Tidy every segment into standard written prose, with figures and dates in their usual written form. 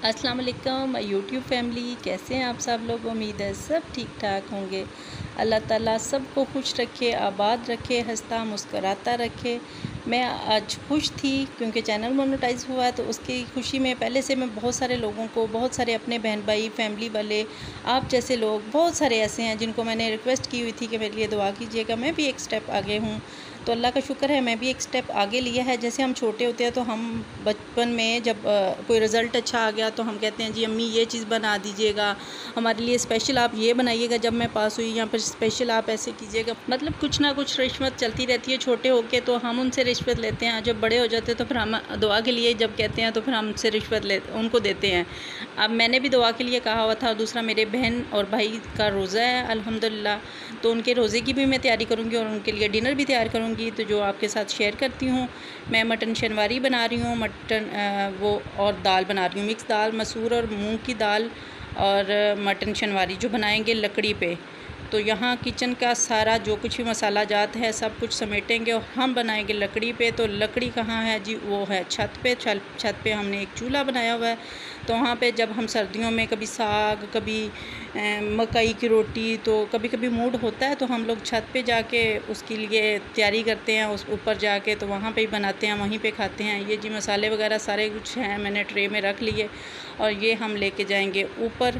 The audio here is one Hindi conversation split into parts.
अस्सलाम वालेकुम माय यूट्यूब फैमिली, कैसे हैं आप सब लोग। उम्मीद है सब ठीक ठाक होंगे। अल्लाह ताला सबको खुश रखे, आबाद रखे, हंसता मुस्कराता रखे। मैं आज खुश थी क्योंकि चैनल मोनेटाइज हुआ है, तो उसकी खुशी में पहले से मैं बहुत सारे लोगों को, बहुत सारे अपने बहन भाई फैमिली वाले, आप जैसे लोग बहुत सारे ऐसे हैं जिनको मैंने रिक्वेस्ट की हुई थी कि मेरे लिए दुआ कीजिएगा। मैं भी एक स्टेप आगे हूँ, तो अल्लाह का शुक्र है मैं भी एक स्टेप आगे लिया है। जैसे हम छोटे होते हैं तो हम बचपन में जब कोई रिज़ल्ट अच्छा आ गया तो हम कहते हैं जी अम्मी ये चीज़ बना दीजिएगा, हमारे लिए स्पेशल आप ये बनाइएगा, जब मैं पास हुई यहाँ पर स्पेशल आप ऐसे कीजिएगा। मतलब कुछ ना कुछ रिश्वत चलती रहती है छोटे होके, तो हम उनसे रिश्वत लेते हैं। जब बड़े हो जाते हैं तो फिर हम दुआ के लिए जब कहते हैं तो फिर हम उनसे रिश्वत उनको देते हैं। अब मैंने भी दुआ के लिए कहा हुआ था। दूसरा मेरे बहन और भाई का रोज़ा है अल्हम्दुलिल्लाह, तो उनके रोज़े की भी मैं तैयारी करूँगी और उनके लिए डिनर भी तैयार करूँगी, तो जो आपके साथ शेयर करती हूँ। मैं मटन शनवारी बना रही हूँ, मटन वो और दाल बना रही हूँ, मिक्स दाल, मसूर और मूंग की दाल, और मटन शनवारी जो बनाएंगे लकड़ी पे। तो यहाँ किचन का सारा जो कुछ भी मसाला जात है सब कुछ समेटेंगे और हम बनाएंगे लकड़ी पे। तो लकड़ी कहाँ है जी, वो है छत पे। छत पे हमने एक चूल्हा बनाया हुआ है, तो वहाँ पे जब हम सर्दियों में कभी साग, कभी मकई की रोटी, तो कभी कभी मूड होता है तो हम लोग छत पे जाके उसके लिए तैयारी करते हैं। उस ऊपर जाके तो वहाँ पे ही बनाते हैं, वहीं पे खाते हैं। ये जी मसाले वगैरह सारे कुछ हैं, मैंने ट्रे में रख लिए और ये हम लेके जाएंगे ऊपर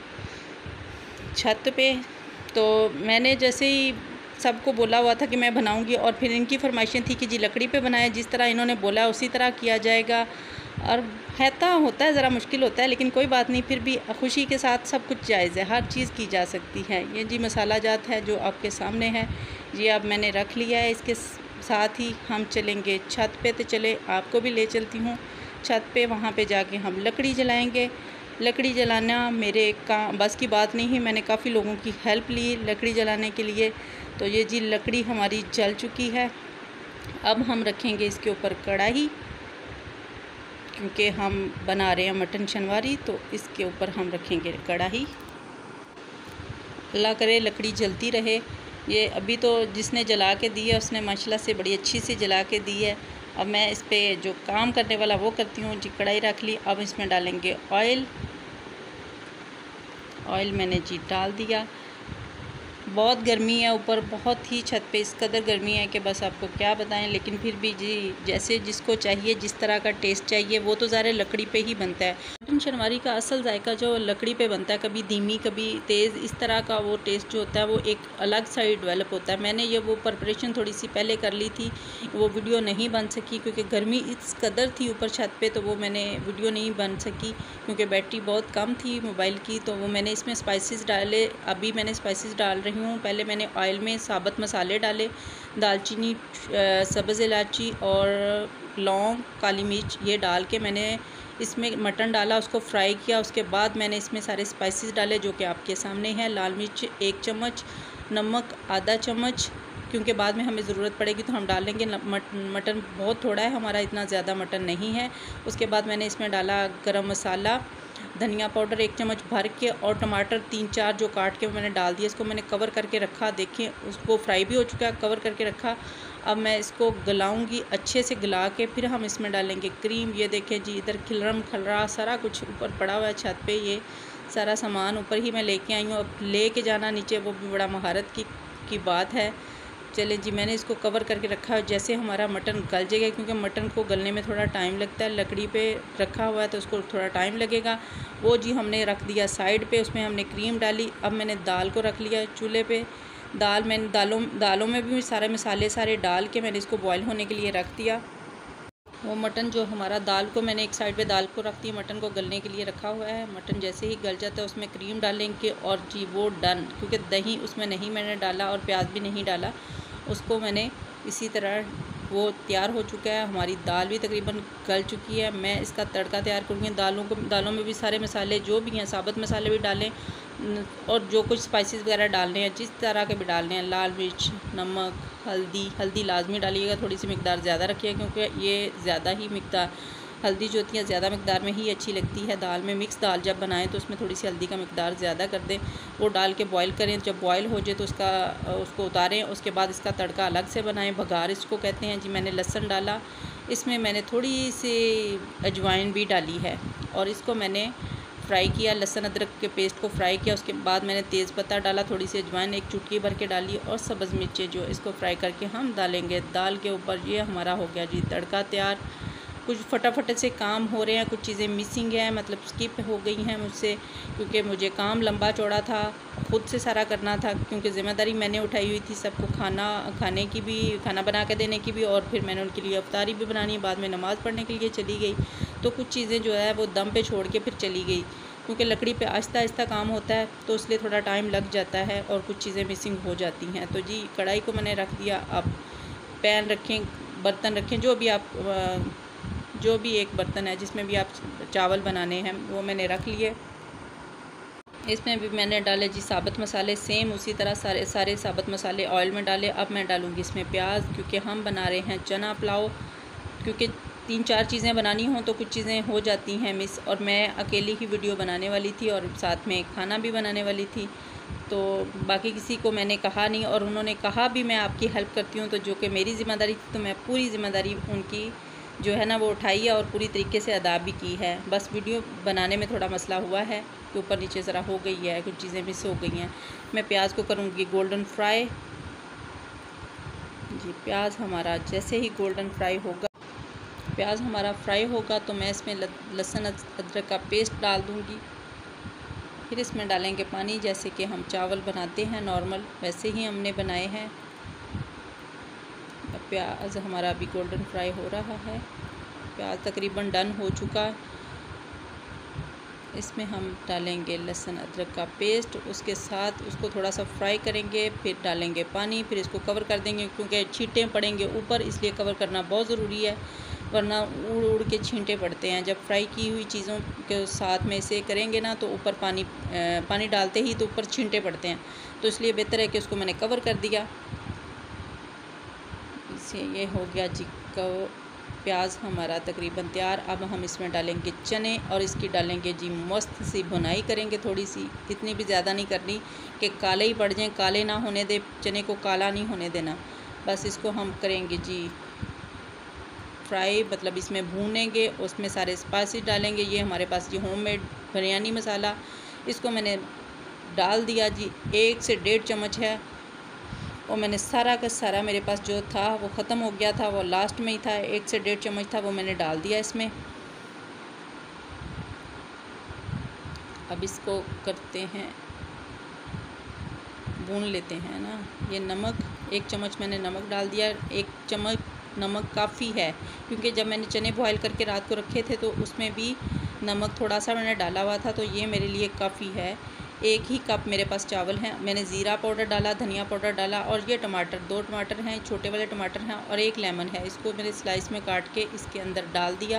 छत पे। तो मैंने जैसे ही सबको बोला हुआ था कि मैं बनाऊंगी, और फिर इनकी फरमाइशें थी कि जी लकड़ी पे बनाएं, जिस तरह इन्होंने बोला उसी तरह किया जाएगा। और होता है ज़रा मुश्किल होता है, लेकिन कोई बात नहीं, फिर भी खुशी के साथ सब कुछ जायज़ है, हर चीज़ की जा सकती है। ये जी मसाला जात है जो आपके सामने है, ये अब मैंने रख लिया है। इसके साथ ही हम चलेंगे छत पे, तो चले आपको भी ले चलती हूँ छत पे। वहाँ पे जाके हम लकड़ी जलाएँगे। लकड़ी जलाना मेरे बस की बात नहीं है, मैंने काफ़ी लोगों की हेल्प ली लकड़ी जलाने के लिए। तो ये जी लकड़ी हमारी जल चुकी है। अब हम रखेंगे इसके ऊपर कढ़ाई, क्योंकि हम बना रहे हैं मटन शनवारी, तो इसके ऊपर हम रखेंगे कढ़ाई। अल्लाह करे लकड़ी जलती रहे। ये अभी तो जिसने जला के दी है उसने माशाल्लाह से बड़ी अच्छी से जला के दी है। अब मैं इस पे जो काम करने वाला वो करती हूँ जी। कढ़ाई रख ली, अब इसमें डालेंगे ऑयल। ऑयल मैंने जी डाल दिया। बहुत गर्मी है ऊपर, बहुत ही छत पे इस कदर गर्मी है कि बस आपको क्या बताएं। लेकिन फिर भी जी जैसे जिसको चाहिए, जिस तरह का टेस्ट चाहिए, वो तो ज़्यादा लकड़ी पे ही बनता है। मटन शनवारी का असल जायका जो लकड़ी पे बनता है, कभी धीमी कभी तेज़, इस तरह का वो टेस्ट जो होता है वो एक अलग साइड डेवलप होता है। मैंने ये वो प्रिपरेशन थोड़ी सी पहले कर ली थी, वो वीडियो नहीं बन सकी क्योंकि गर्मी इस कदर थी ऊपर छत पर, तो वो मैंने वीडियो नहीं बन सकी क्योंकि बैटरी बहुत कम थी मोबाइल की। तो वो मैंने इसमें स्पाइसेस डाले, अभी मैंने स्पाइसेस डाल रही हूँ। पहले मैंने ऑयल में साबुत मसाले डाले, दालचीनी, सब्ज़ इलायची और लौंग, काली मिर्च, ये डाल के मैंने इसमें मटन डाला, उसको फ्राई किया। उसके बाद मैंने इसमें सारे स्पाइसेस डाले जो कि आपके सामने हैं। लाल मिर्च 1 चम्मच, नमक आधा चम्मच, क्योंकि बाद में हमें ज़रूरत पड़ेगी तो हम डाल लेंगे। मटन बहुत थोड़ा है हमारा, इतना ज़्यादा मटन नहीं है। उसके बाद मैंने इसमें डाला गरम मसाला, धनिया पाउडर 1 चम्मच भर के, और टमाटर 3-4 जो काट के मैंने डाल दिया। इसको मैंने कवर करके रखा, देखें उसको फ्राई भी हो चुका है, कवर करके रखा। अब मैं इसको गलाऊंगी, अच्छे से गला के फिर हम इसमें डालेंगे क्रीम। ये देखें जी, इधर खिलरम खलरा सारा कुछ ऊपर पड़ा हुआ है छत पे। ये सारा सामान ऊपर ही मैं लेके आई हूँ। अब लेके जाना नीचे वो भी बड़ा महारत की बात है। चले जी, मैंने इसको कवर करके रखा है। जैसे हमारा मटन गल जाएगा, क्योंकि मटन को गलने में थोड़ा टाइम लगता है, लकड़ी पे रखा हुआ है तो उसको थोड़ा टाइम लगेगा। वो जी हमने रख दिया साइड पे, उसमें हमने क्रीम डाली। अब मैंने दाल को रख लिया चूल्हे पे। मैंने दालों में भी सारे मसाले सारे डाल के मैंने इसको बॉयल होने के लिए रख दिया। वो मटन जो हमारा, दाल को मैंने एक साइड पे दाल को रख दिया, मटन को गलने के लिए रखा हुआ है। मटन जैसे ही गल जाता है उसमें क्रीम डालेंगे और जी वो डन। क्योंकि दही उसमें नहीं मैंने डाला और प्याज भी नहीं डाला, उसको मैंने इसी तरह, वो तैयार हो चुका है। हमारी दाल भी तकरीबन गल चुकी है। मैं इसका तड़का तैयार करूँगी। दालों में भी सारे मसाले जो भी हैं, साबुत मसाले भी डालें और जो कुछ स्पाइसेस वगैरह डालने हैं जिस तरह के भी डालने हैं, लाल मिर्च, नमक, हल्दी लाजमी डालिएगा, थोड़ी सी मिकदार ज़्यादा रखिएगा क्योंकि ये ज़्यादा ही मिकदार, हल्दी जो होती है ज़्यादा मिकदार में ही अच्छी लगती है दाल में। मिक्स दाल जब बनाएं तो उसमें थोड़ी सी हल्दी का मिकदार ज़्यादा कर दें। वो डाल के बॉईल करें, जब बॉईल हो जाए तो उसको उतारें। उसके बाद इसका तड़का अलग से बनाएं, बघार इसको कहते हैं जी। मैंने लहसुन डाला, इसमें मैंने थोड़ी सी अजवाइन भी डाली है और इसको मैंने फ्राई किया, लहसुन अदरक के पेस्ट को फ्राई किया। उसके बाद मैंने तेज़पत्ता डाला, थोड़ी सी अजवाइन एक चुटकी भर के डाली और सब्ज़ मिर्चें जो इसको फ्राई करके हम डालेंगे। दाल के ऊपर ये हमारा हो गया जी तड़का तैयार। कुछ फटाफट से काम हो रहे हैं, कुछ चीज़ें मिसिंग हैं, मतलब स्किप हो गई हैं मुझसे, क्योंकि मुझे काम लंबा चौड़ा था, खुद से सारा करना था, क्योंकि ज़िम्मेदारी मैंने उठाई हुई थी सबको खाने की भी, खाना बना के देने की भी, और फिर मैंने उनके लिए इफ्तारी भी बनानी है। बाद में नमाज़ पढ़ने के लिए चली गई, तो कुछ चीज़ें जो है वो दम पे छोड़ के फिर चली गई, क्योंकि लकड़ी पे आहिस्ता आहिस्ता काम होता है तो इसलिए थोड़ा टाइम लग जाता है और कुछ चीज़ें मिसिंग हो जाती हैं। तो जी कढ़ाई को मैंने रख दिया। अब पैन रखें, बर्तन रखें, जो भी एक बर्तन है जिसमें भी आप चावल बनाने हैं वो मैंने रख लिए। इसमें भी मैंने डाले जी साबुत मसाले, सेम उसी तरह सारे साबुत मसाले ऑयल में डाले। अब मैं डालूँगी इसमें प्याज, क्योंकि हम बना रहे हैं चना पुलाव, क्योंकि 3-4 चीज़ें बनानी हों तो कुछ चीज़ें हो जाती हैं मिस, और मैं अकेली ही वीडियो बनाने वाली थी और साथ में खाना भी बनाने वाली थी, तो बाकी किसी को मैंने कहा नहीं, और उन्होंने कहा भी मैं आपकी हेल्प करती हूँ, तो जो कि मेरी ज़िम्मेदारी थी, तो मैं पूरी ज़िम्मेदारी उनकी जो है ना वो उठाई है और पूरी तरीके से अदा भी की है। बस वीडियो बनाने में थोड़ा मसला हुआ है कि ऊपर नीचे ज़रा हो गई है, कुछ चीज़ें मिस हो गई हैं। मैं प्याज को करूँगी गोल्डन फ्राई जी। प्याज हमारा जैसे ही गोल्डन फ्राई होगा, प्याज हमारा फ्राई होगा तो मैं इसमें लहसुन अदरक का पेस्ट डाल दूँगी। फिर इसमें डालेंगे पानी, जैसे कि हम चावल बनाते हैं नॉर्मल वैसे ही हमने बनाए हैं। प्याज हमारा अभी गोल्डन फ्राई हो रहा है, प्याज तकरीबन डन हो चुका। इसमें हम डालेंगे लहसुन अदरक का पेस्ट, उसके साथ उसको थोड़ा सा फ्राई करेंगे, फिर डालेंगे पानी, फिर इसको कवर कर देंगे, क्योंकि छींटे पड़ेंगे ऊपर, इसलिए कवर करना बहुत ज़रूरी है, वरना उड़ उड़ के छींटे पड़ते हैं। जब फ्राई की हुई चीज़ों के साथ में इसे करेंगे ना तो ऊपर पानी डालते ही तो ऊपर छींटे पड़ते हैं, तो इसलिए बेहतर है कि उसको मैंने कवर कर दिया। इसे ये हो गया जी प्याज हमारा तकरीबन तैयार। अब हम इसमें डालेंगे चने और इसकी डालेंगे जी मस्त सी भुनाई करेंगे, थोड़ी सी, इतनी भी ज़्यादा नहीं करनी कि काले ही पड़ जाएं, काले ना होने दे, चने को काला नहीं होने देना। बस इसको हम करेंगे जी फ्राई, मतलब इसमें भूनेंगे, उसमें सारे स्पाइसेस डालेंगे। ये हमारे पास जी होममेड बिरयानी मसाला, इसको मैंने डाल दिया जी, 1 से 1.5 चम्मच है, और मैंने सारा का सारा मेरे पास जो था वो ख़त्म हो गया था, वो लास्ट में ही था, 1 से 1.5 चम्मच था, वो मैंने डाल दिया इसमें। अब इसको करते हैं, भून लेते हैं ना। ये नमक, 1 चम्मच मैंने नमक डाल दिया। 1 चम्मच नमक काफ़ी है, क्योंकि जब मैंने चने बॉयल करके रात को रखे थे तो उसमें भी नमक थोड़ा सा मैंने डाला हुआ था, तो ये मेरे लिए काफ़ी है। 1 ही कप मेरे पास चावल हैं, मैंने ज़ीरा पाउडर डाला, धनिया पाउडर डाला, और ये टमाटर, 2 टमाटर हैं, छोटे वाले टमाटर हैं, और 1 लेमन है, इसको मैंने स्लाइस में काट के इसके अंदर डाल दिया।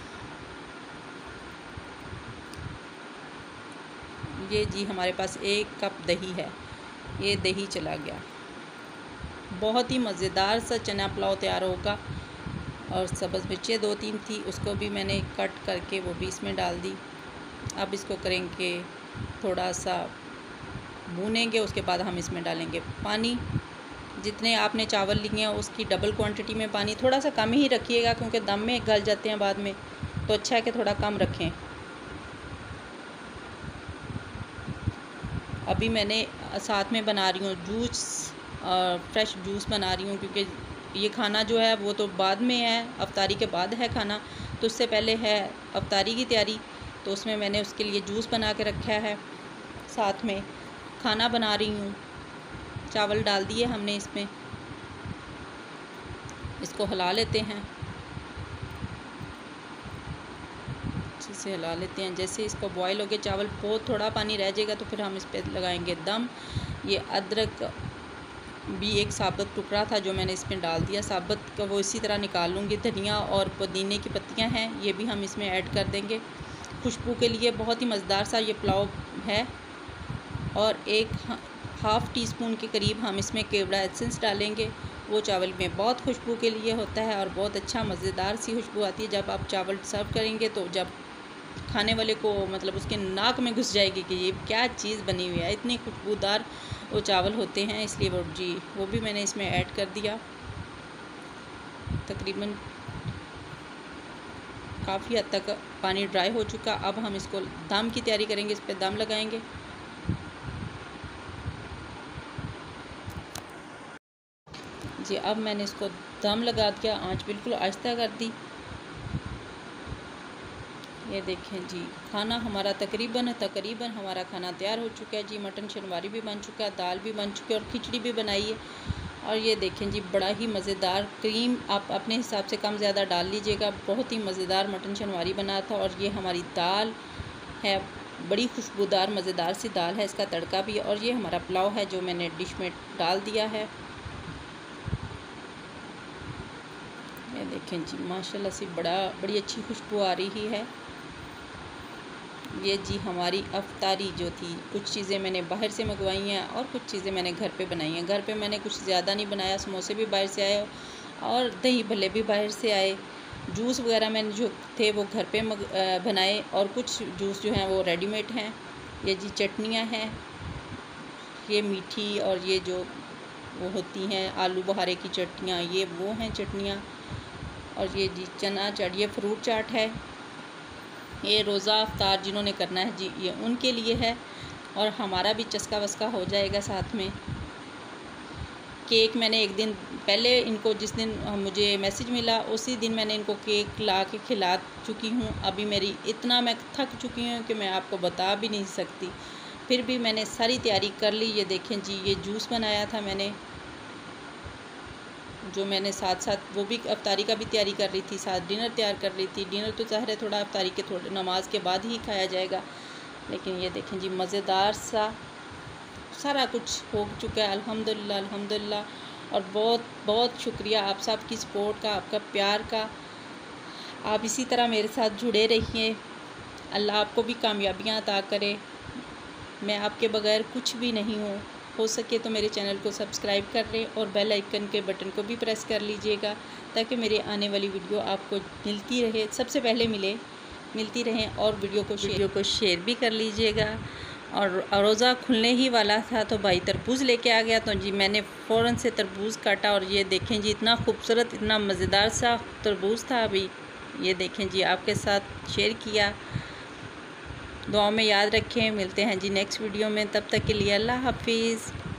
ये जी हमारे पास 1 कप दही है, ये दही चला गया। बहुत ही मज़ेदार सा चना पुलाव तैयार होगा। और सब्ज़ मिर्चें 2-3 थी, उसको भी मैंने कट करके वो भी इसमें डाल दी। अब इसको करेंगे थोड़ा सा भूनेंगे, उसके बाद हम इसमें डालेंगे पानी। जितने आपने चावल लिए हैं उसकी डबल क्वांटिटी में पानी, थोड़ा सा कम ही रखिएगा, क्योंकि दम में गल जाते हैं बाद में, तो अच्छा है कि थोड़ा कम रखें। अभी मैंने साथ में बना रही हूँ जूस, फ्रेश जूस बना रही हूँ, क्योंकि ये खाना जो है वो तो बाद में है, अफ्तारी के बाद है खाना, तो उससे पहले है अफ्तारी की तैयारी, तो उसमें मैंने उसके लिए जूस बना के रखा है। साथ में खाना बना रही हूँ, चावल डाल दिए हमने इसमें, इसको हिला लेते हैं, अच्छे से हिला लेते हैं। जैसे इसको बॉयल हो गया चावल, बहुत थोड़ा पानी रह जाएगा तो फिर हम इस पर लगाएंगे दम। ये अदरक भी एक साबुत टुकड़ा था जो मैंने इसमें डाल दिया, साबुत का वो इसी तरह निकाल लूँगी। धनिया और पुदीने की पत्तियां हैं, ये भी हम इसमें ऐड कर देंगे खुशबू के लिए। बहुत ही मज़ेदार सा ये पुलाव है। और 1/2 टीस्पून के करीब हम इसमें केवड़ा एसेंस डालेंगे, वो चावल में बहुत खुशबू के लिए होता है और बहुत अच्छा मज़ेदार सी खुशबू आती है। जब आप चावल सर्व करेंगे तो जब खाने वाले को मतलब उसके नाक में घुस जाएगी कि ये क्या चीज़ बनी हुई है, इतनी खुशबूदार वो चावल होते हैं। इसलिए वो भी मैंने इसमें ऐड कर दिया। तकरीबन काफ़ी हद तक पानी ड्राई हो चुका। अब हम इसको दम की तैयारी करेंगे, इस पर दम लगाएंगे। जी अब मैंने इसको दम लगा दिया, आंच बिल्कुल आहिस्ता कर दी। ये देखें जी, खाना हमारा तकरीबन हमारा खाना तैयार हो चुका है जी। मटन शनवारी भी बन चुका है, दाल भी बन चुकी है और खिचड़ी भी बनाई है। और ये देखें जी, बड़ा ही मज़ेदार, क्रीम आप अपने हिसाब से कम ज़्यादा डाल लीजिएगा। बहुत ही मज़ेदार मटन शनवारी बना था। और ये हमारी दाल है, बड़ी खुशबूदार मज़ेदार सी दाल है, इसका तड़का भी। और ये हमारा पुलाव है जो मैंने डिश में डाल दिया है। ये देखें जी, माशाल्लाह से बड़ी अच्छी खुशबू आ रही है। ये जी हमारी अफ्तारी जो थी, कुछ चीज़ें मैंने बाहर से मंगवाई हैं और कुछ चीज़ें मैंने घर पे बनाई हैं। घर पे मैंने कुछ ज़्यादा नहीं बनाया, समोसे भी बाहर से आए और दही भल्ले भी बाहर से आए। जूस वगैरह मैंने जो थे वो घर पे बनाए और कुछ जूस जो हैं वो रेडीमेड हैं। ये जी चटनियाँ हैं, ये मीठी और ये जो वो होती हैं आलू बुखारे की चटनियाँ, ये वो हैं चटनियाँ। और ये जी चना चाट, ये फ्रूट चाट है। ये रोज़ा अफ्तार जिन्होंने करना है जी, ये उनके लिए है। और हमारा भी चस्का वस्का हो जाएगा साथ में। केक मैंने एक दिन पहले इनको, जिस दिन मुझे मैसेज मिला उसी दिन मैंने इनको केक ला के खिला चुकी हूँ। अभी मेरी इतना मैं थक चुकी हूँ कि मैं आपको बता भी नहीं सकती, फिर भी मैंने सारी तैयारी कर ली। ये देखें जी, ये जूस बनाया था मैंने, जो मैंने साथ साथ वो भी अफ्तारी का भी तैयारी कर रही थी, साथ डिनर तैयार कर रही थी। डिनर तो ज़ाहिर है थोड़ा अफ्तारी के थोड़े नमाज के बाद ही खाया जाएगा, लेकिन ये देखें जी मज़ेदार सा सारा कुछ हो चुका है। अल्हम्दुलिल्लाह अल्हम्दुलिल्लाह। और बहुत बहुत शुक्रिया आप सब की सपोर्ट का, आपका प्यार का। आप इसी तरह मेरे साथ जुड़े रहिए। अल्लाह आपको भी कामयाबियाँ अता करे। मैं आपके बगैर कुछ भी नहीं हूँ। हो सके तो मेरे चैनल को सब्सक्राइब कर लें और बेल आइकन के बटन को भी प्रेस कर लीजिएगा, ताकि मेरे आने वाली वीडियो आपको मिलती रहे, सबसे पहले मिलती रहें। और वीडियो को शेयर भी कर लीजिएगा। और रोज़ा खुलने ही वाला था तो भाई तरबूज़ लेके आ गया, तो जी मैंने फ़ौरन से तरबूज़ काटा। और ये देखें जी, इतना खूबसूरत, इतना मज़ेदार सा तरबूज़ था। अभी ये देखें जी, आपके साथ शेयर किया। दुआओं में याद रखें। मिलते हैं जी नेक्स्ट वीडियो में, तब तक के लिए अल्लाह हाफिज़।